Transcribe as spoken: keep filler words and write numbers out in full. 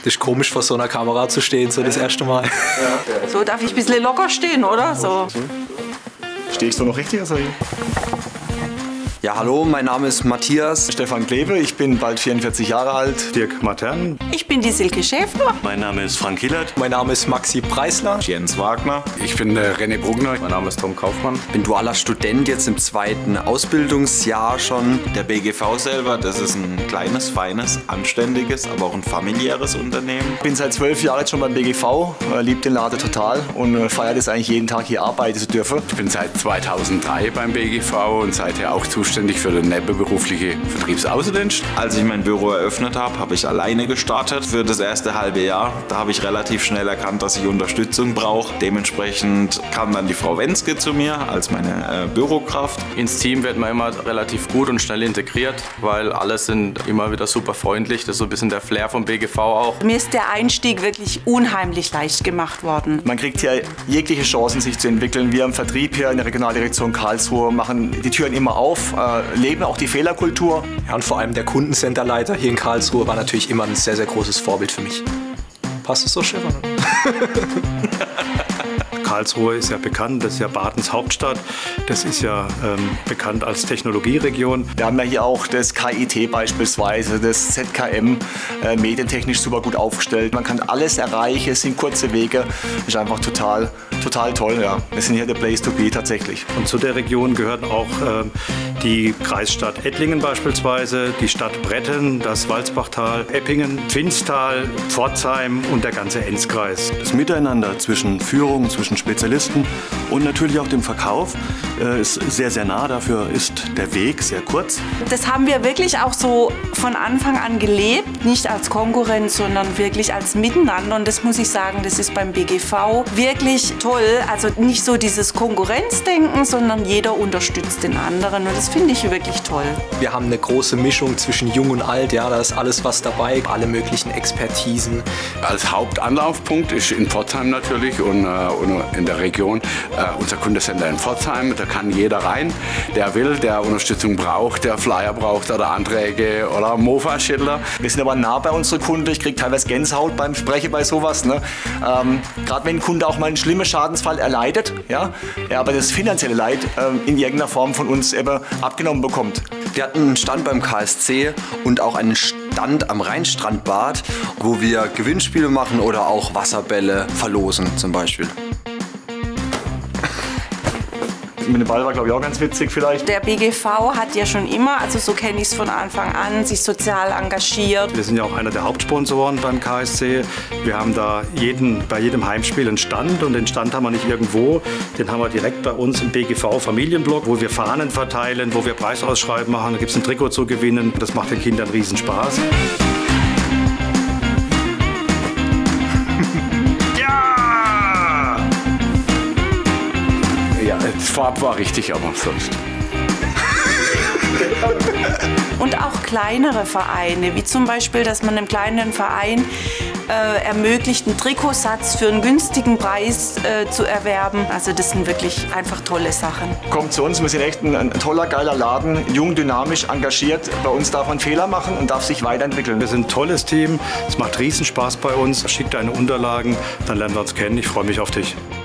ist komisch, vor so einer Kamera zu stehen, so das erste Mal. So darf ich ein bisschen locker stehen, oder? So. Stehe ich so noch richtig? Also ja, hallo, mein Name ist Matthias. Stefan Kleve, ich bin bald vierundvierzig Jahre alt. Dirk Matern. Ich bin die Silke Schäfer. Mein Name ist Frank Hillert. Mein Name ist Maxi Preisler. Jens Wagner. Ich bin äh, René Brugner. Mein Name ist Tom Kaufmann. Ich bin dualer Student, jetzt im zweiten Ausbildungsjahr schon. Der B G V selber, das ist ein kleines, feines, anständiges, aber auch ein familiäres Unternehmen. Ich bin seit zwölf Jahren jetzt schon beim B G V, äh, liebe den Laden total und äh, feiere das eigentlich jeden Tag hier arbeiten zu dürfen. Ich bin seit zweitausenddrei beim B G V und seither auch zuständig für den nebenberuflichen Vertriebsaußendienst. Als ich mein Büro eröffnet habe, habe ich alleine gestartet für das erste halbe Jahr. Da habe ich relativ schnell erkannt, dass ich Unterstützung brauche. Dementsprechend kam dann die Frau Wenske zu mir als meine äh, Bürokraft. Ins Team wird man immer relativ gut und schnell integriert, weil alle sind immer wieder super freundlich. Das ist so ein bisschen der Flair vom B G V auch. Mir ist der Einstieg wirklich unheimlich leicht gemacht worden. Man kriegt hier jegliche Chancen, sich zu entwickeln. Wir im Vertrieb hier in der Regionaldirektion Karlsruhe machen die Türen immer auf, äh, leben auch die Fehlerkultur. Ja, und vor allem der Kundencenterleiter hier in Karlsruhe war natürlich immer ein sehr, sehr großes Vorbild für mich. Passt es so, Stefan? Karlsruhe ist ja bekannt, das ist ja Badens Hauptstadt. Das ist ja ähm, bekannt als Technologieregion. Wir haben ja hier auch das K I T beispielsweise, das Z K M, äh, medientechnisch super gut aufgestellt. Man kann alles erreichen, es sind kurze Wege. Ist einfach total, total toll. Ja. Wir sind hier der Place to be tatsächlich. Und zu der Region gehören auch ähm, die Kreisstadt Ettlingen beispielsweise, die Stadt Bretten, das Walzbachtal, Eppingen, Pfinstal, Pforzheim und der ganze Enzkreis. Das Miteinander zwischen Führung, zwischen Spezialisten und natürlich auch dem Verkauf äh, ist sehr, sehr nah. Dafür ist der Weg sehr kurz. Das haben wir wirklich auch so von Anfang an gelebt, nicht als Konkurrenz, sondern wirklich als Miteinander. Und das muss ich sagen, das ist beim B G V wirklich toll. Also nicht so dieses Konkurrenzdenken, sondern jeder unterstützt den anderen. Und das finde ich wirklich toll. Wir haben eine große Mischung zwischen Jung und Alt. Ja, da ist alles was dabei, alle möglichen Expertisen. Als Hauptanlaufpunkt ist in Pforzheim natürlich und, äh, und in der Region äh, unser Kundecenter in Pforzheim. Da kann jeder rein, der will, der Unterstützung braucht, der Flyer braucht oder Anträge oder Mofa-Schilder. Wir sind aber nah bei unseren Kunden. Ich kriege teilweise Gänsehaut beim Sprechen bei sowas. Ne? Ähm, Gerade wenn ein Kunde auch mal einen schlimmen Schadensfall erleidet, ja, er aber das finanzielle Leid ähm, in irgendeiner Form von uns eben abgenommen bekommt. Wir hatten einen Stand beim K S C und auch einen Stand am Rheinstrandbad, wo wir Gewinnspiele machen oder auch Wasserbälle verlosen zum Beispiel. Mit dem Ball war, glaube ich, auch ganz witzig vielleicht. Der B G V hat ja schon immer, also so kenne ich es von Anfang an, sich sozial engagiert. Wir sind ja auch einer der Hauptsponsoren beim K S C. Wir haben da jeden, bei jedem Heimspiel einen Stand und den Stand haben wir nicht irgendwo. Den haben wir direkt bei uns im B G V Familienblock, wo wir Fahnen verteilen, wo wir Preisausschreiben machen. Da gibt es ein Trikot zu gewinnen. Das macht den Kindern riesen Spaß. Das Farb war richtig, aber sonst. Und auch kleinere Vereine, wie zum Beispiel, dass man einem kleinen Verein äh, ermöglicht, einen Trikotsatz für einen günstigen Preis äh, zu erwerben. Also das sind wirklich einfach tolle Sachen. Kommt zu uns, wir sind echt ein, ein toller, geiler Laden, jung, dynamisch, engagiert. Bei uns darf man Fehler machen und darf sich weiterentwickeln. Wir sind ein tolles Team, es macht riesen Spaß bei uns. Schick deine Unterlagen, dann lernen wir uns kennen. Ich freue mich auf dich.